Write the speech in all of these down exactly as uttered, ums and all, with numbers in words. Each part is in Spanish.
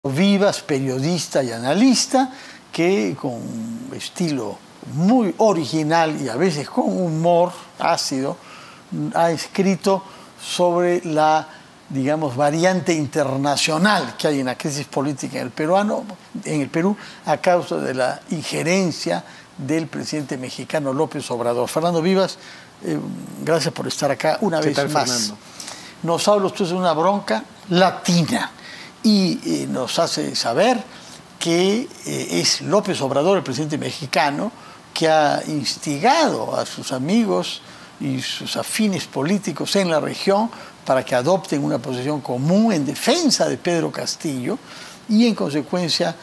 Vivas, periodista y analista, que con un estilo muy original y a veces con humor ácido, ha escrito sobre la, digamos, variante internacional que hay en la crisis política en el, peruano, en el Perú a causa de la injerencia del presidente mexicano López Obrador. Fernando Vivas, eh, gracias por estar acá una vez tal, más. Fernando? Nos habla usted de una bronca latina y eh, nos hace saber que eh, es López Obrador, el presidente mexicano, que ha instigado a sus amigos y sus afines políticos en la región para que adopten una posición común en defensa de Pedro Castillo y, en consecuencia,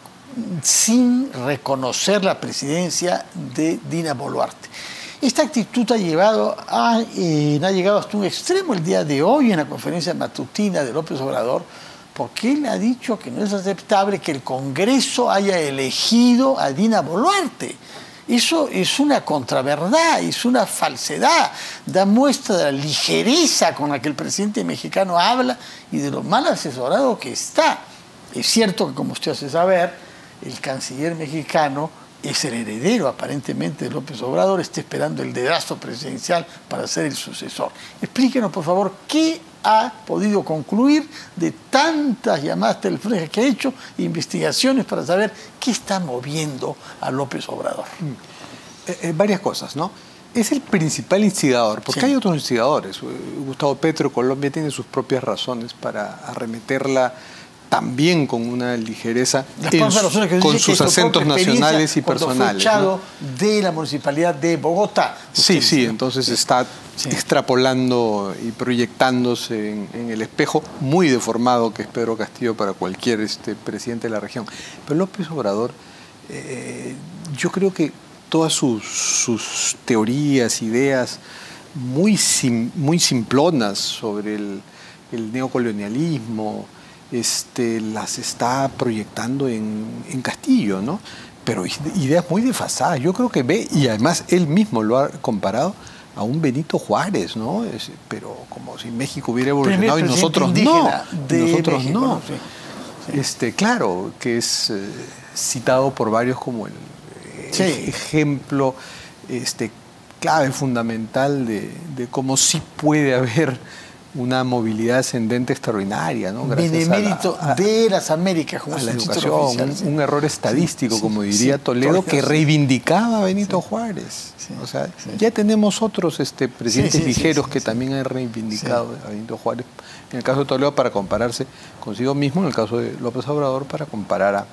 sin reconocer la presidencia de Dina Boluarte. Esta actitud ha, llevado a, eh, ha llegado hasta un extremo el día de hoy en la conferencia matutina de López Obrador, porque él ha dicho que no es aceptable que el Congreso haya elegido a Dina Boluarte. Eso es una contraverdad, es una falsedad, da muestra de la ligereza con la que el presidente mexicano habla y de lo mal asesorado que está. Es cierto que, como usted hace saber, el canciller mexicano es el heredero aparentemente de López Obrador, está esperando el dedazo presidencial para ser el sucesor. Explíquenos, por favor, qué ha podido concluir de tantas llamadas telefónicas que ha hecho, investigaciones para saber qué está moviendo a López Obrador. Eh, eh, varias cosas, ¿no? Es el principal instigador, porque sí. Hay otros instigadores. Gustavo Petro, Colombia, tiene sus propias razones para arremeterla también con una ligereza en, que con sus acentos nacionales y personales. Fue echado, ¿no?, de la municipalidad de Bogotá. Sí, sí, entonces sí. está sí. extrapolando y proyectándose en, en el espejo muy deformado que es Pedro Castillo para cualquier este, presidente de la región. Pero López Obrador, eh, yo creo que todas sus, sus teorías, ideas muy, sim, muy simplonas sobre el, el neocolonialismo, Este, las está proyectando en, en Castillo, ¿no? Pero ideas muy desfasadas. Yo creo que ve, y además él mismo lo ha comparado a un Benito Juárez, ¿no? Es, pero como si México hubiera evolucionado y nosotros no. De nosotros México, no. ¿no? Sí, sí. Este, claro, que es eh, citado por varios como el eh, sí. ejemplo este, clave, fundamental de, de cómo sí puede haber una movilidad ascendente extraordinaria, ¿no? Gracias Benemérito a la, a, de las Américas, como a la su educación, oficial, un, sí. un error estadístico, sí, como diría sí, Toledo, Toledo, que sí. reivindicaba a Benito sí. Juárez. Sí. O sea, sí. ya tenemos otros este, presidentes sí, sí, ligeros sí, sí, que sí. también han reivindicado sí. a Benito Juárez. En el caso de Toledo, para compararse consigo mismo, en el caso de López Obrador, para comparar a,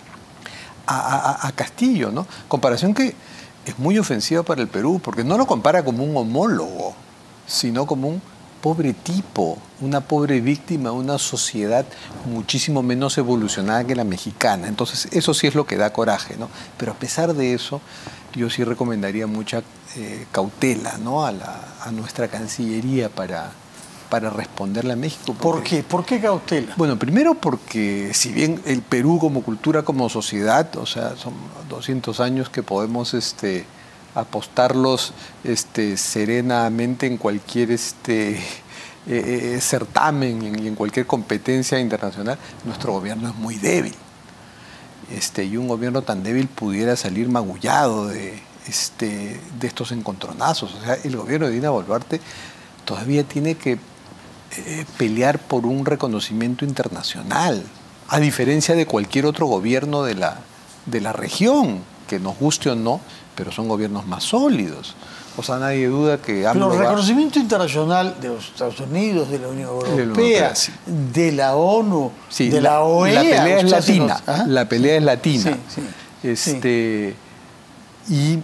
a, a, a Castillo, ¿no? Comparación que es muy ofensiva para el Perú, porque no lo compara como un homólogo, sino como un pobre tipo, una pobre víctima, una sociedad muchísimo menos evolucionada que la mexicana. Entonces, eso sí es lo que da coraje, ¿no? Pero a pesar de eso, yo sí recomendaría mucha eh, cautela, ¿no?, a, la, a nuestra Cancillería para, para responderle a México. Porque, ¿Por qué? ¿Por qué cautela? Bueno, primero porque si bien el Perú como cultura, como sociedad, o sea, son doscientos años que podemos este, apostarlos este, serenamente en cualquier este, eh, eh, certamen y en cualquier competencia internacional, nuestro gobierno es muy débil. Este, y un gobierno tan débil pudiera salir magullado de, este, de estos encontronazos. O sea, el gobierno de Dina Boluarte todavía tiene que eh, pelear por un reconocimiento internacional, a diferencia de cualquier otro gobierno de la, de la región, que nos guste o no, pero son gobiernos más sólidos. O sea, nadie duda que... Pero el reconocimiento va... internacional de los Estados Unidos, de la Unión Europea, Europea sí. de la ONU, sí, de la, la O E A... La pelea es latina. Los... ¿Ah? La pelea es latina. Sí, sí, este, sí. Y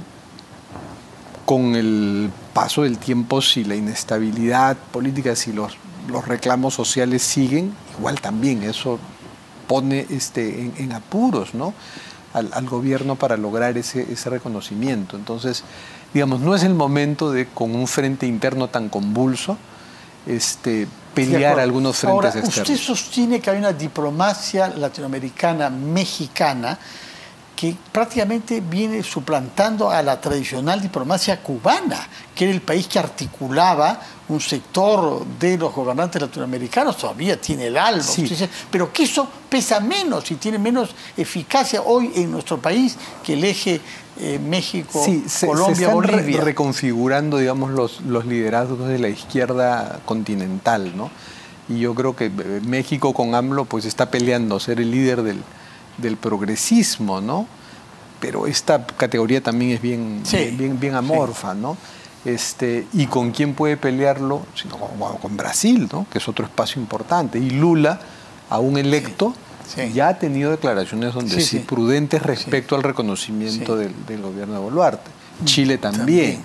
con el paso del tiempo, si la inestabilidad política, si los, los reclamos sociales siguen, igual también eso pone este, en, en apuros, ¿no?, Al, al gobierno para lograr ese, ese reconocimiento. Entonces, digamos, no es el momento de, con un frente interno tan convulso, este, pelear sí, algunos frentes Ahora, externos. Usted sostiene que hay una diplomacia latinoamericana, mexicana, que prácticamente viene suplantando a la tradicional diplomacia cubana, que era el país que articulaba un sector de los gobernantes latinoamericanos. Todavía tiene el alma, sí. pero que eso pesa menos y tiene menos eficacia hoy en nuestro país que el eje eh, México, sí, se, Colombia, se están Bolivia. Re reconfigurando, digamos, los, los liderazgos de la izquierda continental, ¿no? Y yo creo que México con AMLO pues está peleando ser el líder del, del progresismo, ¿no? Pero esta categoría también es bien, sí, bien, bien, bien amorfa, sí. ¿no? Este, ¿y con quién puede pelearlo? Sino con, con Brasil, ¿no? Que es otro espacio importante. Y Lula, aún electo, sí, sí. ya ha tenido declaraciones donde sí, sí, sí. prudentes respecto sí. al reconocimiento sí. del, del gobierno de Boluarte. Chile también. también.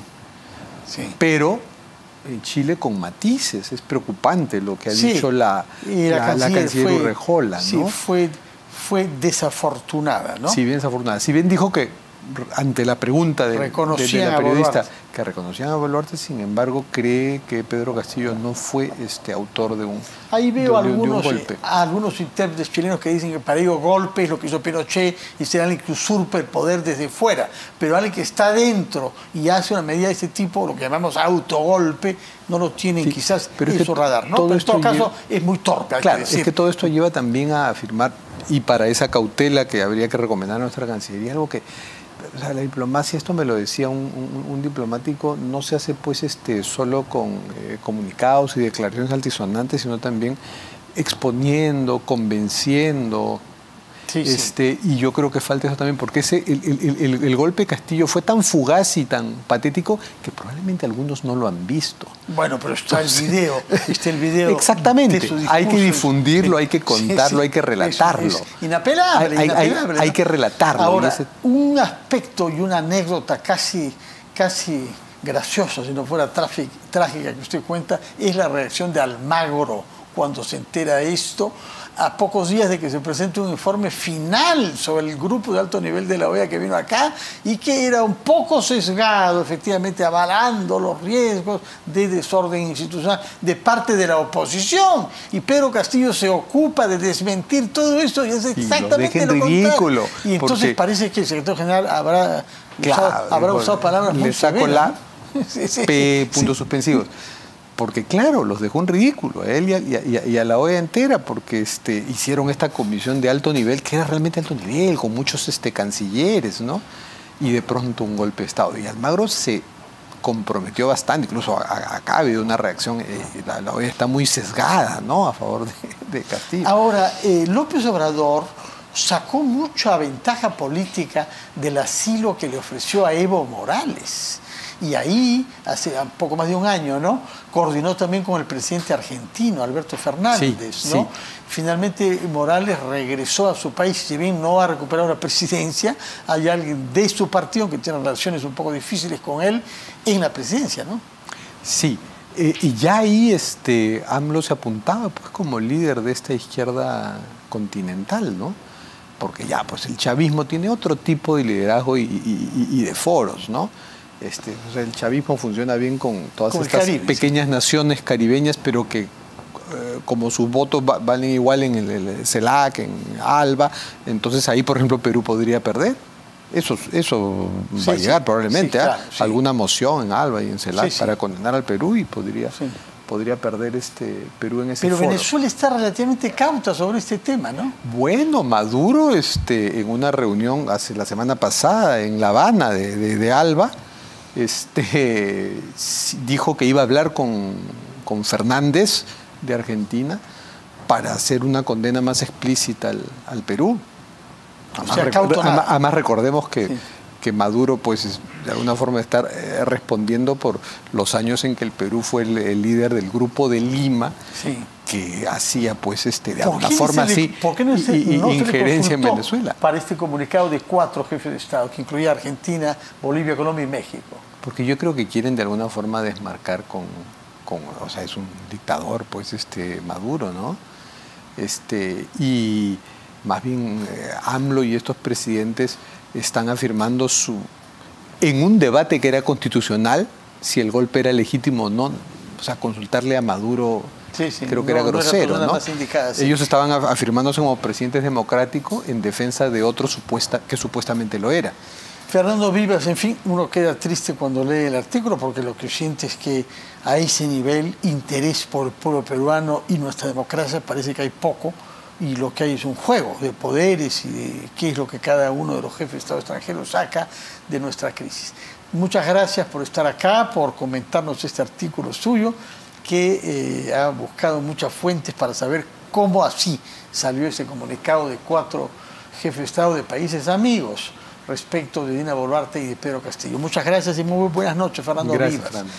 Sí. Pero en Chile con matices. Es preocupante lo que ha sí. dicho la, y la, la canciller, la canciller fue, Urrejola, ¿no? Sí, fue, fue desafortunada, ¿no? Sí, bien desafortunada. Si bien dijo que ante la pregunta de, de, de la periodista que reconocían a Boluarte, sin embargo, cree que Pedro Castillo no fue este autor de un Ahí veo de, algunos, de un golpe. algunos intérpretes chilenos que dicen que para ellos golpe es lo que hizo Pinochet y será alguien que usurpa el poder desde fuera, pero alguien que está dentro y hace una medida de ese tipo, lo que llamamos autogolpe, no lo tienen sí, quizás en es su radar, ¿no? Pero en todo caso lleva, es muy torpe. Claro, que decir. es que todo esto lleva también a afirmar, y para esa cautela que habría que recomendar a nuestra Cancillería, algo que o sea, la diplomacia, esto me lo decía un, un, un diplomático, no se hace pues este solo con eh, comunicados y declaraciones altisonantes, sino también exponiendo, convenciendo. Sí, este, sí. Y yo creo que falta eso también, porque ese, el, el, el, el golpe de Castillo fue tan fugaz y tan patético que probablemente algunos no lo han visto. Bueno, pero está Entonces, el video, está el video. Exactamente, hay que difundirlo, hay que contarlo, sí, sí, hay que relatarlo. Es, es inapelable, hay, inapelable. Hay, hay que relatarlo. Ahora, ese... un aspecto y una anécdota casi, casi graciosa, si no fuera trágica que usted cuenta, es la reacción de Almagro cuando se entera de esto, a pocos días de que se presente un informe final sobre el grupo de alto nivel de la O E A que vino acá y que era un poco sesgado, efectivamente avalando los riesgos de desorden institucional de parte de la oposición. Y Pedro Castillo se ocupa de desmentir todo esto y es exactamente y lo ridículo, contrario. Y entonces porque... parece que el secretario general habrá, claro, usado, habrá usado palabras muy le saco severas, la ¿no? sí, sí, P puntos sí. suspensivos. Porque claro, los dejó en ridículo a él y a, y a, y a la O E A entera, porque este, hicieron esta comisión de alto nivel, que era realmente alto nivel, con muchos este, cancilleres, ¿no? Y de pronto un golpe de Estado. Y Almagro se comprometió bastante, incluso acá ha habido una reacción, eh, la, la O E A está muy sesgada, ¿no?, a favor de, de Castillo. Ahora, eh, López Obrador sacó mucha ventaja política del asilo que le ofreció a Evo Morales. Y ahí, hace poco más de un año, ¿no?, coordinó también con el presidente argentino, Alberto Fernández, sí, ¿no? Sí. Finalmente Morales regresó a su país, si bien no ha recuperado la presidencia, hay alguien de su partido que tiene relaciones un poco difíciles con él en la presidencia, ¿no? Sí, eh, y ya ahí este, AMLO se apuntaba pues como líder de esta izquierda continental, ¿no? Porque ya pues el chavismo tiene otro tipo de liderazgo y, y, y de foros, ¿no? Este, o sea, el chavismo funciona bien con todas con estas Caribe, pequeñas sí. naciones caribeñas, pero que eh, como sus votos va, valen igual en el, el CELAC, en ALBA, entonces ahí, por ejemplo, Perú podría perder. Eso, eso sí, va a llegar sí, probablemente, sí, claro, ¿eh? sí. alguna moción en ALBA y en CELAC sí, sí. para condenar al Perú y podría, sí. podría perder este Perú en ese Pero foro. Venezuela está relativamente cauta sobre este tema, ¿no? Bueno, Maduro este, en una reunión hace la semana pasada en La Habana de, de, de ALBA, Este, dijo que iba a hablar con, con Fernández de Argentina para hacer una condena más explícita al, al Perú. Además, o sea, rec además, además recordemos que, sí. que Maduro pues de alguna forma está eh, respondiendo por los años en que el Perú fue el, el líder del Grupo de Lima, sí. que hacía pues este, de alguna forma así ¿por qué no se, y, no injerencia en Venezuela. Para este comunicado de cuatro jefes de Estado, que incluía Argentina, Bolivia, Colombia y México? Porque yo creo que quieren de alguna forma desmarcar con, con o sea, es un dictador, pues, este, Maduro, ¿no? Este, y más bien eh, AMLO y estos presidentes están afirmando su, en un debate que era constitucional, si el golpe era legítimo o no, o sea, consultarle a Maduro Sí, sí, creo que no, era grosero, no era ¿no? más indicada, sí. Ellos estaban afirmándose como presidentes democráticos en defensa de otro supuesta, que supuestamente lo era. Fernando Vivas, en fin, uno queda triste cuando lee el artículo porque lo que siente es que a ese nivel interés por el pueblo peruano y nuestra democracia parece que hay poco, y lo que hay es un juego de poderes y de qué es lo que cada uno de los jefes de Estado extranjeros saca de nuestra crisis. Muchas gracias por estar acá, por comentarnos este artículo suyo, que eh, ha buscado muchas fuentes para saber cómo así salió ese comunicado de cuatro jefes de Estado de países amigos respecto de Dina Boluarte y de Pedro Castillo. Muchas gracias y muy buenas noches, Fernando Gracias, Vivas. Fernando.